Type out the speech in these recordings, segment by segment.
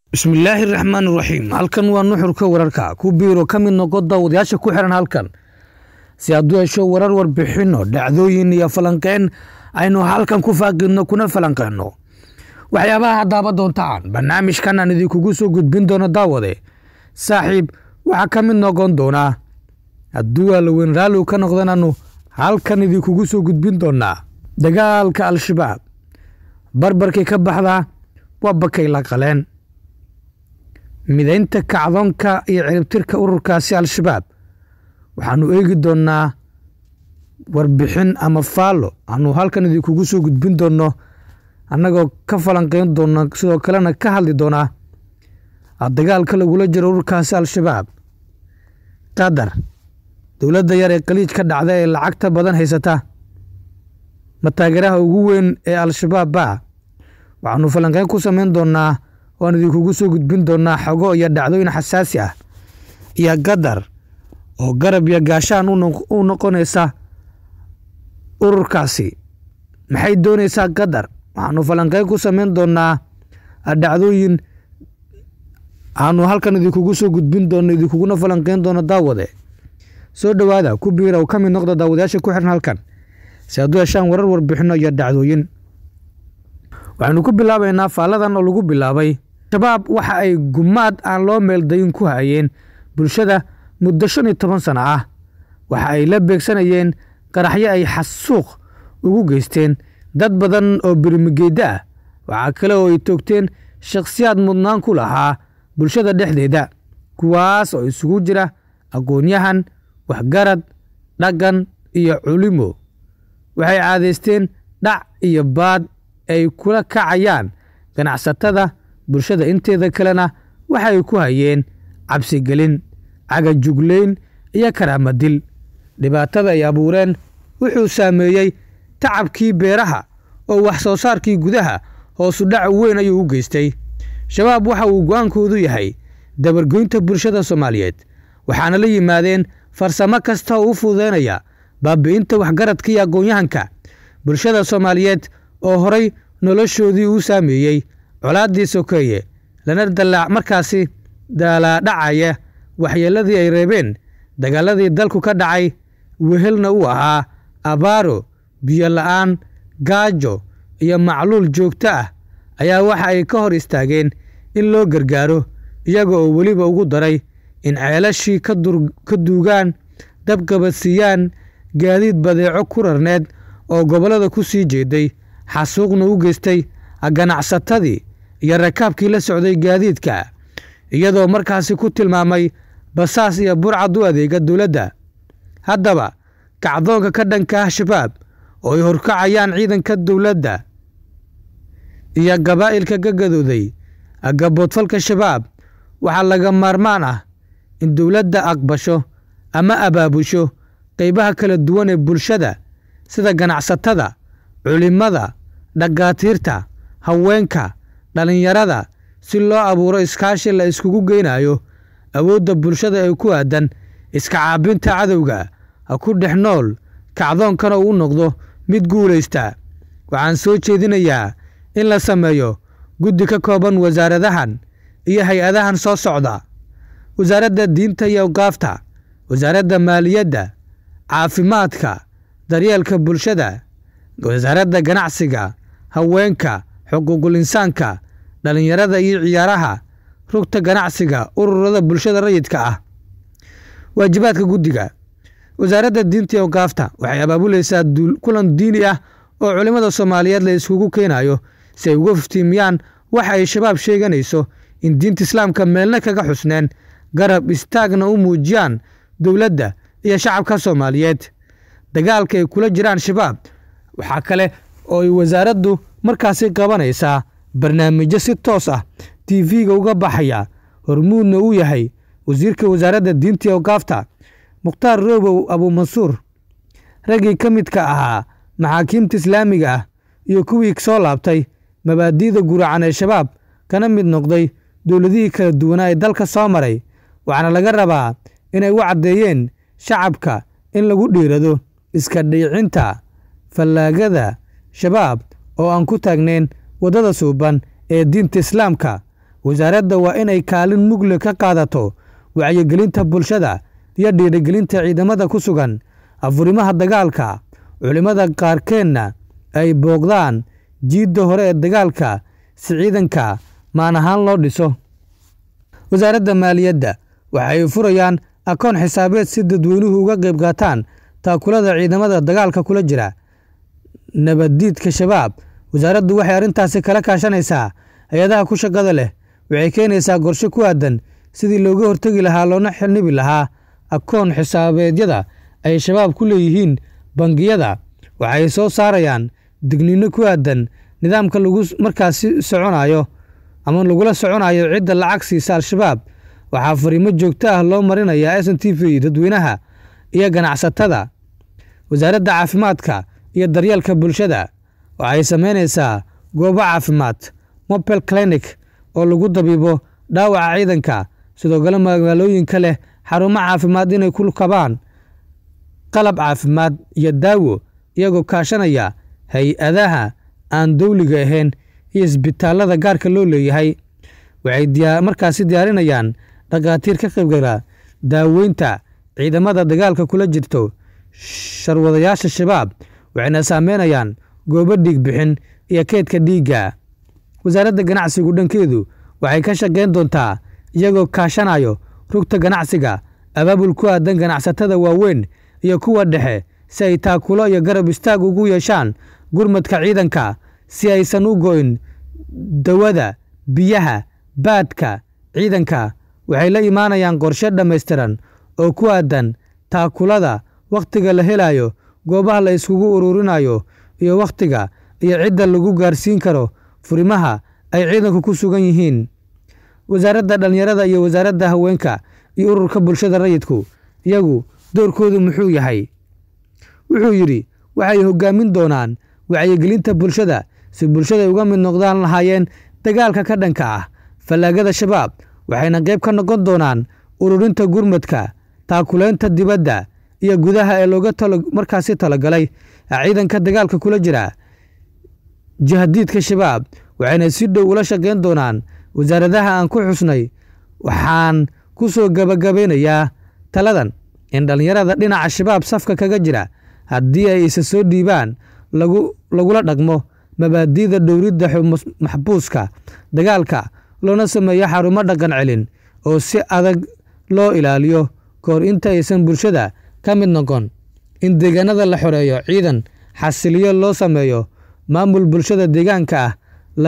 bismillaahi raxmaani raxiim. halkan waa nuxurka wararka ku biiro ka mid noqo daawadayaasha ku xiran halkan si aad u hesho warar warbixino dhacdooyin iyo falanqeyn aynu halkan ku faaqidno kuna falanqeyno waxyaabaha daaba doontaan barnaamijkan aan idinkugu soo gudbin doono daawade saaxiib waxaa ka mid noqon doona hadduu alaweyn raalli ka noqdanaanu halkan idinkugu soo gudbin doonaa dagaalka al-shabaab barbarkii ka baxda waa bakay la qaleen midaynta kacdoonka iyo ciribtirka ururkaasi al-shabaab waxaanu eegi doonaa warbixin ama faalo aanu halkan idinkugu soo gudbin doono annagoo ka falanqeyn doona sidoo kalena ka hadli doonaa dagaalka lagula jiro ururkaasi al-shabaab qatar dowladda yar ee qaliij ka dhacda ee lacagta badan haysata ma taageeraha ugu weyn ee al-shabaab ba waxaanu falanqeyn ku samayn doonaa waan idinkugu soo gudbin doonaa xogo iyo dhacdooyin xasaasi ah iyo qatar oo garab iyo gaashaan u noqonaysa ururkaasi maxay doonaysaa qatar waxaanu falanqeyn ku samayn doonaa dhacdooyin aanu halkan idinkugu soo gudbin doono idinkuguna falanqeyn doono daawade soo dhowaada ku biira oo ka mid noqda daawadayaasha ku xiran halkan si aad u heshaan warar warbixino iyo dhacdooyin waxaynu ku bilaabaynaa faaladan oo lagu bilaabay shabaab waxa ay gumaad aan loo meeldayin ku hayeen bulshada muddo 15 sano ah waxa ay la beegsanayeen qaraxyo ay xasuuq ugu geysteen dad badan oo birmigeeda ah waxa kale oo ay toogteen shakhsiyaad mudnaan ku lahaa bulshada dhexdeeda kuwaas oo isugu jira aqoon-yahan waxgarad dhaqan iyo culimo waxay caadeysteen dhac iyo baad ay kula kacayaan ganacsatada bulshada inteeda kalena waxay ku hayeen cabsigelin cagajugleyn iyo karaamadil dhibaatada ay abuureen wuxuu saameeyey tacabkii beeraha oo wax soo saarkii gudaha hoosu dhac weyn ayuu u geystay shabaab waxa uu go'aankoodu yahay dabargoynta bulshada Soomaaliyeed waxaana la yimaadeen farsamo kasta oo u fududeynaya baabi'inta waxgaradka iyo aqoon-yahanka bulshada Soomaaliyeed oo horay noloshoodii u saameeyey colaadii sokeeye lana dalaac markaasi dhacaya waxyeeladii ay reebeen dagaaladii dalku ka dhacay wehelna uu ahaa abaaro biyo la'aan gaajo iyo macluul joogto ah ayaa waxa ay ka hor istaageen in loo gargaaro iyaga oo weliba ugu daray in ceelashii ka duugaan dabqabadsiiyaan gaadiid badeeco ku rarneed oo gobollada ku sii jeeday xasuuqna u geystay ganacsatadii iyo rakaabkii la socday gaadiidka iyadoo markaasi ku tilmaamay basaas iyo burcad u adeega dowladda haddaba kacdoonka ka dhanka ah shabaab oo ay horkacayaan ciidanka dowladda iyo gabaa'ilka ka gadooday gaboodfalka shabaab waxaa laga maarmaan ah in dowladda aqbasho ama abaabusho qaybaha kala duwan ee bulshada sida ganacsatada culimada dhaqaatiirta haweenka dhalinyarada si loo abuuro iskaashi la iskugu geynayo awoodda bulshada ee ku aadan iska caabinta cadowga ku dhex nool kacdoonkana uu noqdo mid guulaysta waxaan soo jeedinayaa in la sameeyo guddi ka kooban wasaaradahan iyo hay-adahan soo socda wasaaradda diinta iyo awqaafta wasaaradda maaliyadda caafimaadka daryeelka bulshada wasaaradda ganacsiga haweenka xuquuqul insaanka dhalinyarada iyo ciyaaraha rugta ganacsiga ururada bulshada rayidka ah waajibaadka guddiga wasaaradda diinta iyo awqaafta waxay abaabulaysaa kulan diini ah oo culimada Soomaaliyeed la iskugu keenayo si ay uga fahmiyaan waxa ay shabaab sheeganayso in diinta islaamka meelna kaga xusneen garab istaagna u muujiyaan dowladda iyo shacabka Soomaaliyeed dagaalka ay kula jiraan shabaab waxa kale oo ay wasaaraddu markaasi qabanaysaa barnaamijyo si toos ah TV-ga uga baxaya hormuudna uu yahay wasiirka wasaaradda diinta iyo awqaafta mukhtaar roobow abu mansuur raggii ka midka ahaa maxaakiimta islaamiga ah iyo kuwii soo laabtay mabaadi'da guracan ee shabaab kana mid noqday dowladihii kala duwanaa ee dalka soo maray waxaana laga rabaa inay u caddeeyeen shacabka in lagu dhiirado iska dhiicinta fallaagada shabaab oo aan ku taagnayn waddada suuban ee diinta islaamka wasaaradda waa inay kaalin mugle ka qaadato wacyigelinta bulshada iyo dhiirigelinta ciidamada ku sugan afurimaha dagaalka. culimada qaarkeedna ay booqdaan jiidda hore ee dagaalka si ciidanka maan ahaan loo dhiso. wasaaradda maaliyadda waxay furayaan akoon xisaabeed si dadweynuhu uga qayb qaataan taakulada ciidamada dagaalka kula jira nabaddiidka shabaab. wasaaraddu waxay arrintaasi kala kaashanaysaa hay-adaha ku shaqada leh. waxay keenaysaa qorshe ku aadan sidii looga hortegi lahaa loona xilnibi lahaa akoon xisaabeedyada ay shabaab ku leeyihiin bangiyada. waxay soo saarayaan digniino ku aadan nidaamka lagu markaasi soconayo ama lagula soconayo cidda lacag siisa al-shabaab. waxaa fariimo joogto ah loo marinayaa SNTV dadweynaha iyo ganacsatada. wasaaradda caafimaadka iyo daryeelka bulshada waxay samaynaysaa goobo caafimaad mobile clinic oo lagu dabiibo dhaawaca ciidanka. sidoo kale magaalooyinka leh xarumo caafimaad inay ku kabaan qalab caafimaad iyo daawo iyagoo kaashanaya hay-adaha aan dowliga ahayn iyo isbitaalada gaarka loo leeyahay. waxay markaasi diyaarinayaan dhakhaatiir ka qaybgala daaweynta ciidamada dagaalka kula jirto sharwadayaasha shabaab. waxayna saameynayaan goobo dhiig bixin iyo keydka dhiigga. wasaaradda ganacsigu dhankeedu waxay ka shaqayn doontaa iyagoo kaashanayo rugta ganacsiga abaabul ku aadan ganacsatada waaweyn iyo kuwa dhexe si ay taakulo iyo garab istaag ugu yeeshaan gurmadka ciidanka si aysan u go'in dawada biyaha baadka ciidanka. waxay la imaanayaan qorshe dhammaystiran oo ku aadan taakulada wakhtiga la helayo goobaha la iskugu ururinayo iyo wakhtiga iyo cidda lagu gaarsiin karo furimaha ay ciidanku ku sugan yihiin. wasaaradda dhalinyarada iyo wasaaradda haweenka iyo ururka bulshada rayidku iyagu doorkoodu muxuu yahay? wuxuu yidhi waxay hogaamin doonaan wacyigelinta bulshada si bulshada uga mid noqdaan lahaayeen dagaalka ka dhanka ah fallaagada shabaab. waxayna qayb ka noqon doonaan ururinta gurmadka taakulaynta dibadda iyo gudaha ee looga markaasi talagalay ciidanka dagaalka kula jira jihadiidka shabaab. waxayna si dhow ula shaqayn doonaan wasaaradaha aan ku xusnay. waxaan ku soo gabagabeynayaa taladan in dhalinyarada dhinaca shabaab safka kaga jira haddii ay isa soo dhiibaan lagula dhaqmo mabaadi'da dhowridda maxbuuska dagaalka loona sameeyo xarumo dhaqan celin oo si adag loo ilaaliyo kahor inta aysan bulshada ka mid noqon. in deegaanada la xoreeyo ciidan xasiliyo loo sameeyo maamul bulshada deegaanka ah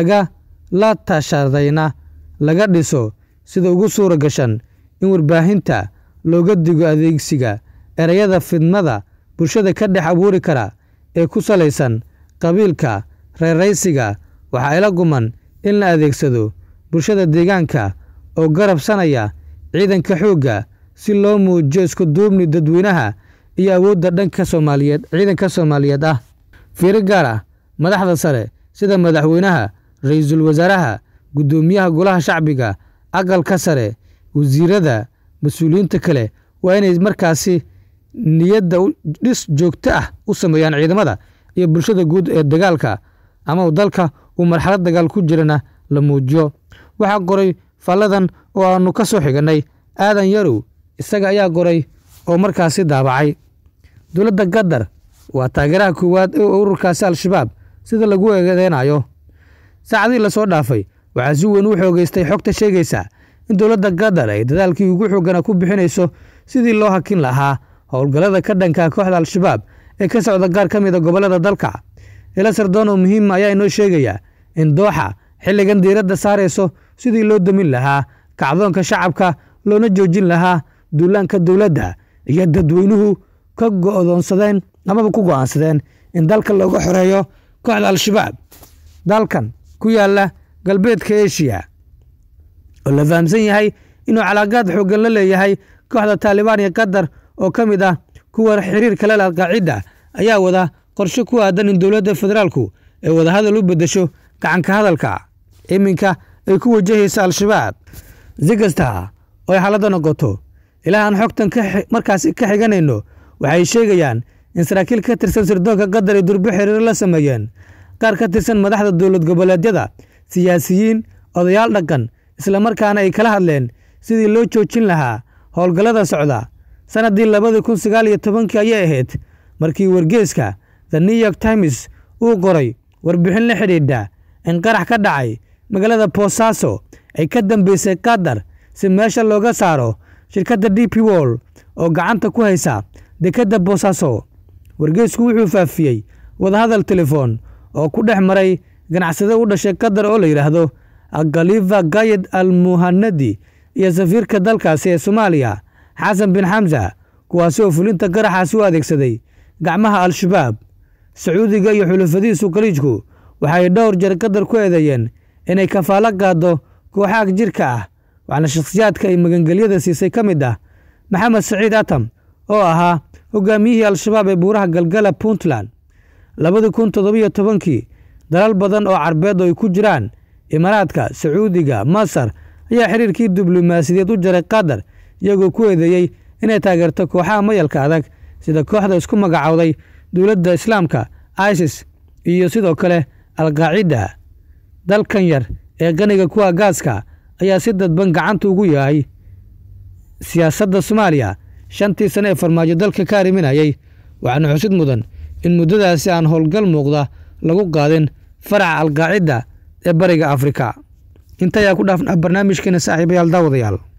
la tashadayna laga dhiso sida ugu suura gashan in warbaahinta looga digo adeegsiga erayada fidmada bulshada ka dhex abuuri kara ee ku salaysan qabiilka reeraysiga. waxaa ila guman in la adeegsado bulshada deegaanka oo garabsanaya ciidanka xoogga si loo muujiyo isku duubni dadweynaha iyo awoodda dhanka Soomaaliyeed ciidanka Soomaaliyeed ah. fiiro gaar ah madaxda sare sida madaxweynaha ra'iisul wasaaraha gudoomiyaha golaha shacbiga aqalka sare wasiirada mas'uuliyiinta kale waa inay markaasi niyadda dhis joogto ah u sameeyaan ciidamada iyo bulshada guud ee dagaalka ama dalka uu marxalad dagaal ku jirana la muujiyo. waxaa qoray falladan oo aanu ka soo xiganay aadan yarow isaga ayaa qoray oo markaasi daabacay. dowladda Qatar waa taageeraha koowaad ee ururkaasi al-shabaab sida lagu eedeynayo. saacadii la soo dhaafay waxaa si weyn u xoogeystay xogta sheegaysa in dowladda Qatar ay dadaalkii ugu xoogana ku bixinayso sidii loo hakin lahaa howlgallada ka dhanka kooxda al-shabaab ee ka socda qaar ka mid ah gobollada dalka. ila sardoon oo muhiim ayaa inoo sheegaya in Dooxa xilligan diiradda saarayso sidii loo damin lahaa kacdoonka shacabka loona joojin lahaa duulaanka dowladda iyo dadweynuhu ka go'doonsadeen amaba ku go'aansadeen in dalka looga xoreeyo kooxda al-shabaab. dalkan ku yaala galbeedka Asia oo la fahamsan yahay inuu calaaqaad xooggan la leeyahay kooxda Taliban iyo Qatar oo ka mid ah kuwa xiriirka la Al-Qaacida ayaa wada qorshe ku aadan in dowladda federaalku ay wada hadal u bedesho gacanka hadalka iminka ay ku wajahaysa al-shabaab. si kasta oo ay xaaladda noqoto ilaa aan xogtan markaasi ka xiganayno waxay sheegayaan in saraakiil ka tirsan sirdoonka Qatar ay durbo xiriir la sameeyeen qaar ka tirsan madaxda dowlad goboleedyada siyaasiyiin odayaal dhaqan isla markaana ay kala hadleen sidii loo joojin lahaa howlgallada socda. sanadii 2019 ayay ahayd markii wargeyska The New York Times uu qoray warbixin la xidhiidha in qarax ka dhacay magaalada Boosaaso ay ka dambeysay Qatar si meesha looga saaro shirkadda DP World oo gacanta ku haysa dekedda Boosaaso. wargeysku wuxuu faafiyey wadahadal telefoon oo ku dhex maray ganacsade u dhashay Qatar oo la yiraahdo Khalifa Gayed Al Muhannadi iyo safiirka dalkaasi ee Soomaaliya Xasan bin Hamza, kuwaas oo fulinta qaraxaasi u adeegsaday gacmaha Al-Shabaab. Sacuudiga iyo xulafadiisu khaliijku waxay dhowr jeer Qatar ku eedeeyeen inay kafaalo qaado kooxaha jirka ah, waxaana shakhsiyaadka ay magangelyada siisay ka mid ah Maxamed Saciid Atam oo ahaa hogaamiyihii Al-Shabaab ee buuraha Galgala Puntland. 2017 dalal badan oo carbeed oo ay ku jiraan Imaaraadka, Sacuudiga, Masar ayaa xiriirkii diblomaasiyadeed u jaray Qatar iyagoo ku eedeeyay inay taageerto kooxaha mayalka adag sida kooxda isku magacowday dowladda Islaamka ISIS iyo sidoo kale Al-Qaacida. dalkan yar ee qaniga kuwa gaaska ayaa si dadban gacanta ugu yahay siyaasadda Soomaaliya 5 sano ee farmaajo dalka ka ariminayay, waxaana xusid mudan in muddadaasi aan howlgal muuqda lagu qaadin faraca Al-Qaacida ee bariga Afrika. inta ayaa ku dhaafna barnaamijkeena saaxiibayaal daawadayaal.